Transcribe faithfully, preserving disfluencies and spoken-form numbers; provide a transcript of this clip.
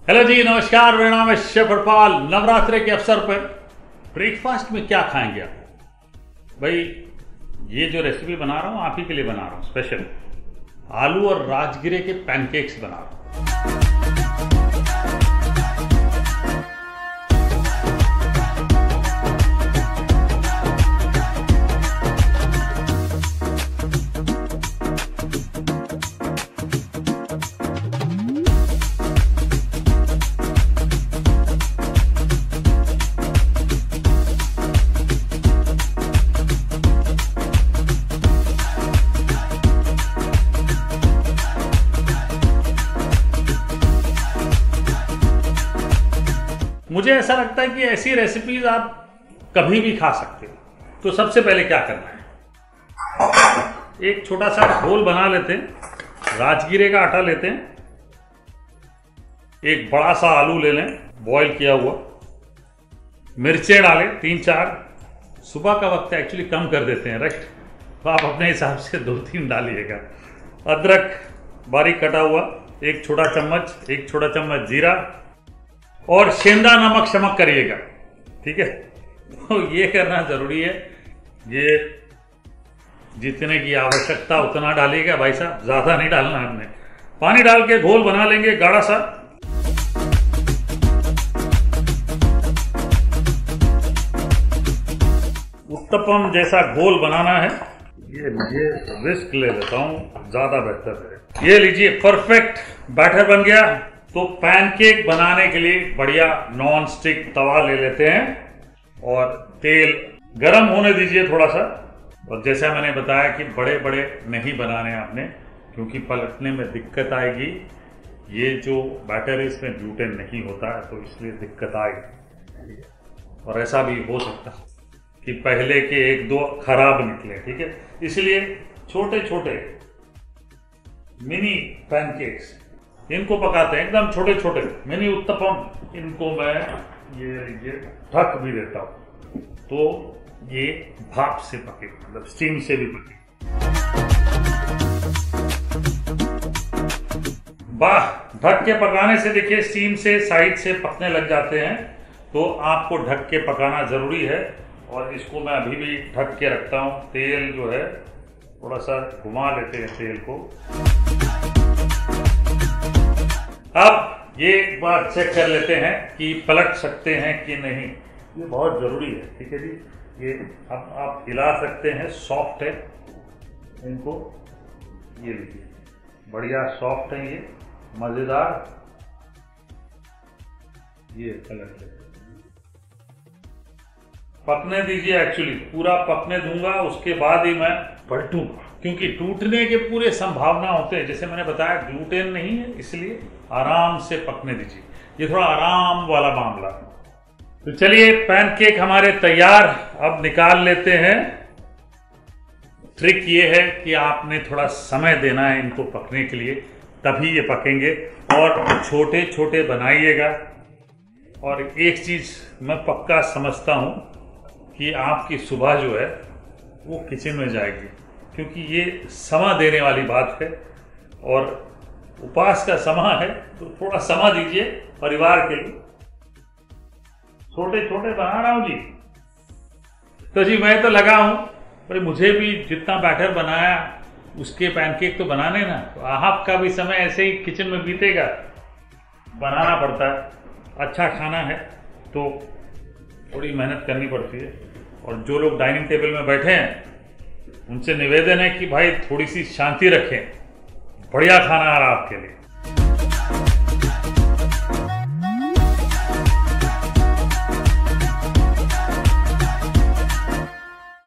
Hello जी, नमस्कार। मेरा नाम है शेफ हरपाल। नवरात्रि के अवसर पर ब्रेकफास्ट में क्या खाएंगे आप? भाई ये जो रेसिपी बना रहा हूँ आप ही के लिए बना रहा हूँ। स्पेशल आलू और राजगिरे के पैनकेक्स बना रहा हूँ। मुझे ऐसा लगता है कि ऐसी रेसिपीज आप कभी भी खा सकते हो। तो सबसे पहले क्या करना है, एक छोटा सा घोल बना लेते हैं। राजगिरे का आटा लेते हैं, एक बड़ा सा आलू ले लें बॉईल किया हुआ, मिर्चें डालें तीन चार। सुबह का वक्त है, एक्चुअली कम कर देते हैं, राइट? तो आप अपने हिसाब से दो तीन डालिएगा। अदरक बारीक कटा हुआ एक छोटा चम्मच, एक छोटा चम्मच जीरा, और सेंधा नमक शमक करिएगा, ठीक है? तो ये करना जरूरी है। ये जितने की आवश्यकता उतना डालिएगा भाई साहब, ज्यादा नहीं डालना हमने। पानी डाल के घोल बना लेंगे गाढ़ा सा। उत्तपम जैसा घोल बनाना है। ये ये रिस्क ले लेता हूँ, ज्यादा बेहतर है। ये लीजिए, परफेक्ट बैटर बन गया। तो पैनकेक बनाने के लिए बढ़िया नॉन स्टिक तवा ले लेते हैं और तेल गरम होने दीजिए थोड़ा सा। और जैसा मैंने बताया कि बड़े बड़े नहीं बनाने आपने, क्योंकि पलटने में दिक्कत आएगी। ये जो बैटर है इसमें ग्लूटेन नहीं होता है, तो इसलिए दिक्कत आएगी। और ऐसा भी हो सकता है कि पहले के एक दो खराब निकले, ठीक है? इसलिए छोटे छोटे मिनी पैनकेक्स इनको पकाते हैं, एकदम छोटे छोटे मिनी उत्तपम। इनको मैं ये ये ढक भी देता हूँ, तो ये भाप से पके, मतलब स्टीम से भी पके। वाह, ढक के पकाने से देखिए स्टीम से साइड से पकने लग जाते हैं। तो आपको ढक के पकाना जरूरी है। और इसको मैं अभी भी ढक के रखता हूँ। तेल जो है थोड़ा सा घुमा लेते हैं तेल को। अब ये एक बार चेक कर लेते हैं कि पलट सकते हैं कि नहीं। ये बहुत जरूरी है, ठीक है जी? ये अब आप हिला सकते हैं, सॉफ्ट है इनको। ये लीजिए, बढ़िया सॉफ्ट है, ये मजेदार। ये पलट लेते पकने दीजिए। एक्चुअली पूरा पकने दूंगा, उसके बाद ही मैं पलटूंगा, क्योंकि टूटने के पूरे संभावना होते हैं। जैसे मैंने बताया ग्लूटेन नहीं है, इसलिए आराम से पकने दीजिए। ये थोड़ा आराम वाला मामला है। तो चलिए, पैनकेक हमारे तैयार। अब निकाल लेते हैं। ट्रिक ये है कि आपने थोड़ा समय देना है इनको पकने के लिए, तभी ये पकेंगे। और छोटे छोटे बनाइएगा। और एक चीज मैं पक्का समझता हूं कि आपकी सुबह जो है वो किचन में जाएगी, क्योंकि ये समय देने वाली बात है। और उपवास का समय है, तो थोड़ा समय दीजिए परिवार के लिए। छोटे छोटे बना रहा हूं जी। तो जी मैं तो लगा हूं, पर मुझे भी जितना बैटर बनाया उसके पैनकेक तो बनाने ना। तो आपका भी समय ऐसे ही किचन में बीतेगा, बनाना पड़ता है। अच्छा खाना है तो थोड़ी मेहनत करनी पड़ती है। और जो लोग डाइनिंग टेबल में बैठे हैं उनसे निवेदन है कि भाई थोड़ी सी शांति रखें। बढ़िया खाना आ रहा है आपके लिए।